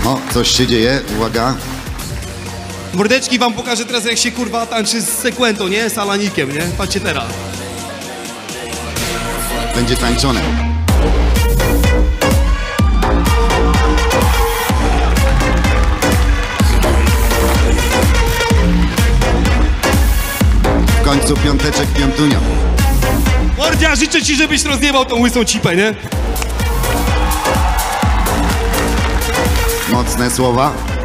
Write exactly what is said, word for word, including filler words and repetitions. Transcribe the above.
O, coś się dzieje, uwaga. Mordeczki wam pokażę teraz, jak się kurwa tańczy z sekwentą, nie? Z Alanikiem, nie? Patrzcie teraz. Będzie tańczone. W końcu piąteczek piątunio. Mordzia, życzę ci, żebyś rozjebał tą łysą cipę, nie? Mocne słowa.